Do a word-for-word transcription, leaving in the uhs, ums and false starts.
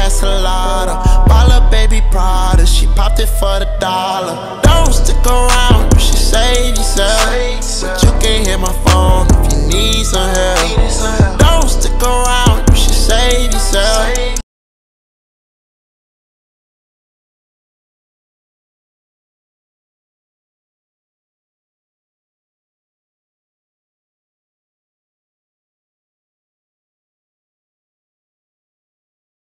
Castellana. Baller baby Prada, she popped it for the dollar. Don't stick around, she say these